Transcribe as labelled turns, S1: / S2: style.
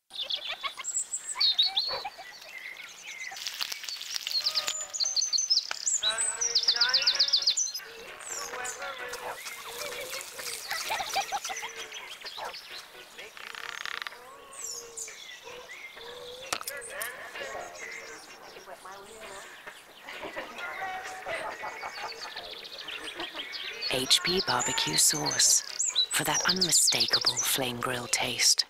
S1: HP barbecue sauce for that unmistakable flame grill taste.